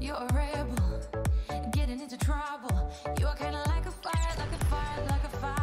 You're a rebel, getting into trouble. You are kinda like a fire, like a fire, like a fire.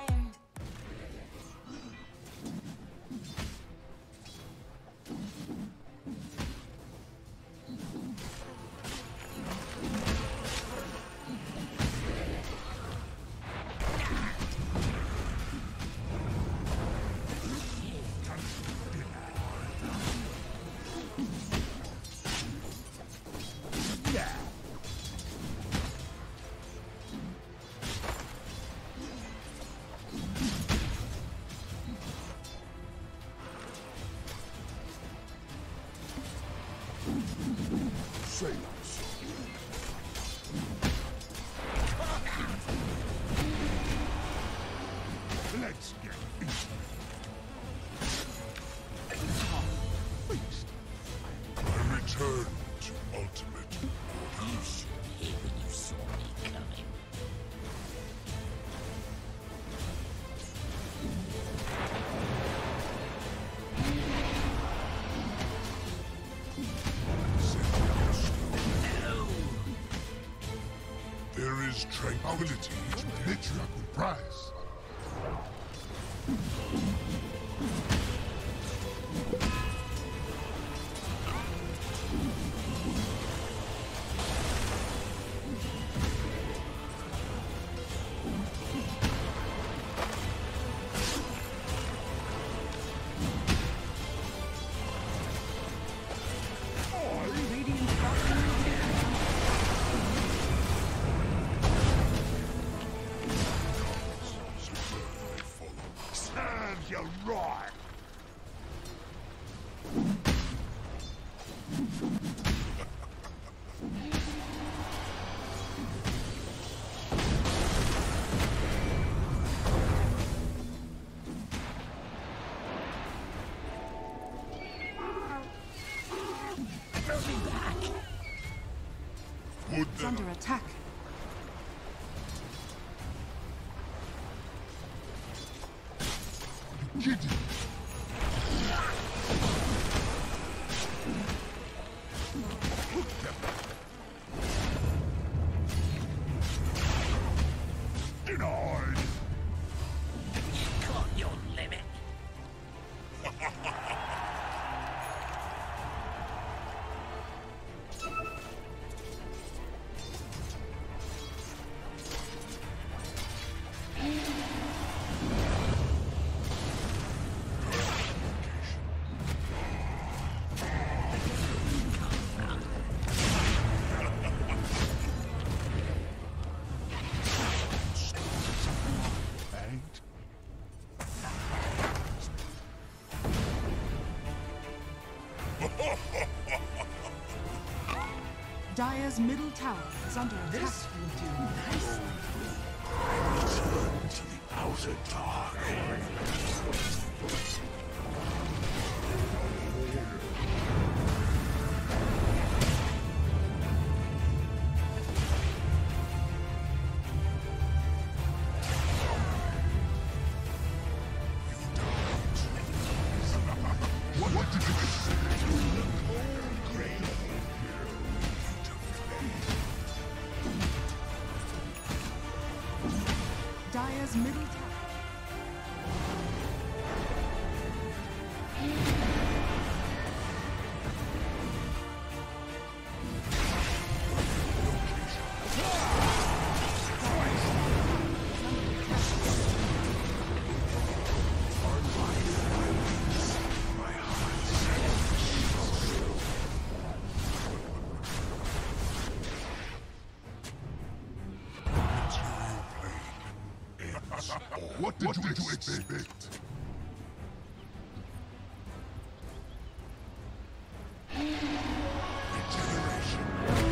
Let's get easy. I return to ultimate. You should hear when you saw me coming. There is tranquility to patriarchal prize. You're right. It's under attack. Get it. Denied. You got your limit. Dire's middle tower is under attack. This will do nicely. Return to the outer dark. What did you say? Dire's middle tower. What did you expect? Regeneration.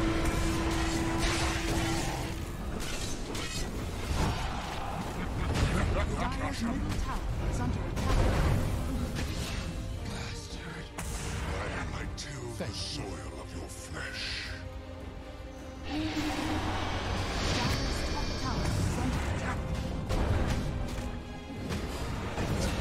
Dire's middle tower is under attack. Bastard. Why will I till the soil of your flesh? Dire's top tower is under attack.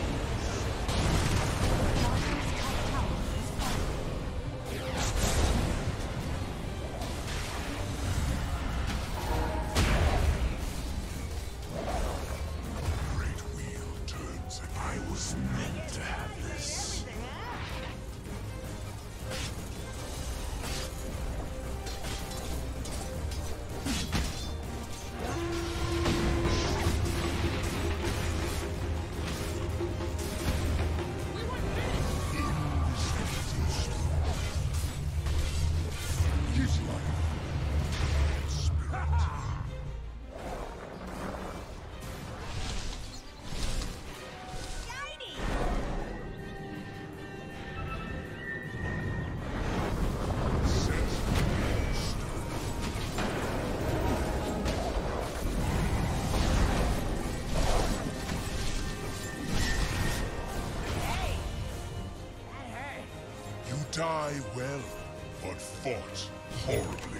die well, but fought horribly.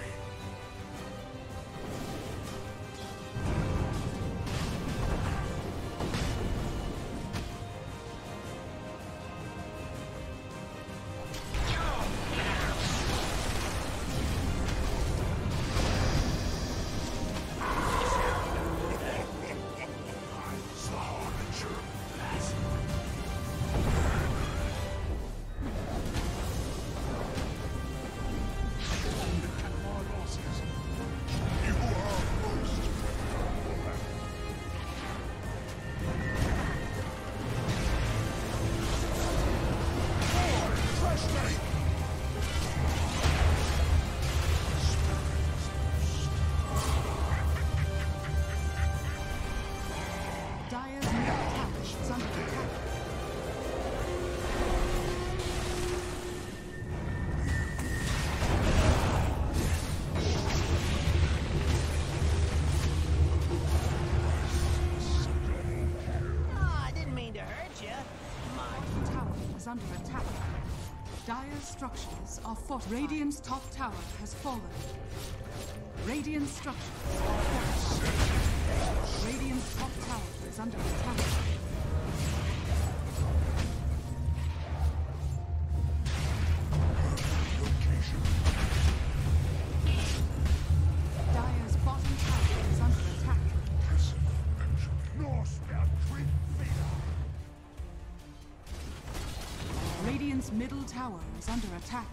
Under attack. Dire's structures are fortified. Radiant's top tower has fallen. Radiant's structures are fortified. Radiant's top tower is under attack. Dire's bottom tower is under attack. Radiant's middle tower is under attack.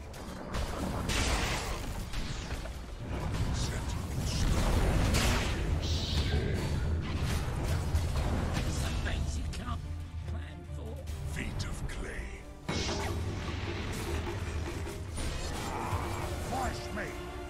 Some things you can't plan for. Feet of clay. Force me!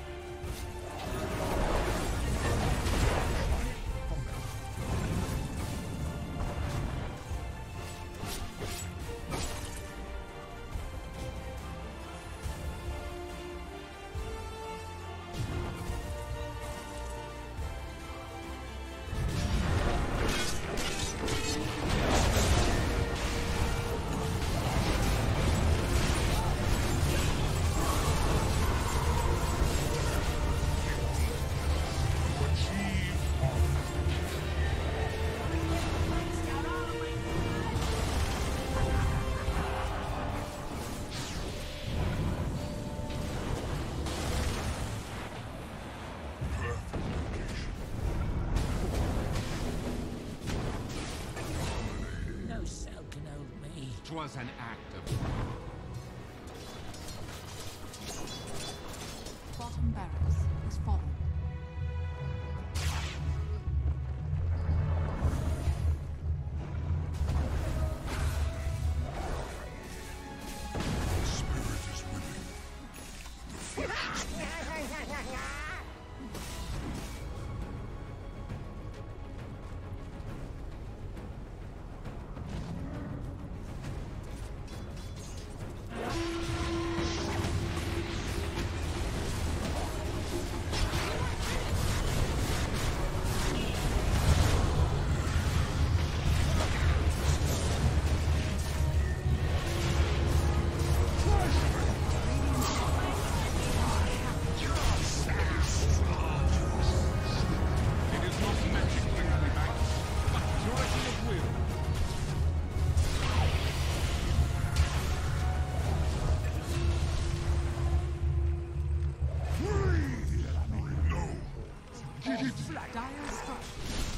No cell can hold me. 'Twas an act of Bottom barracks has fallen. The spirit is willing. The flesh is It is not magic brings me back, but purity of will. no. Dire's structures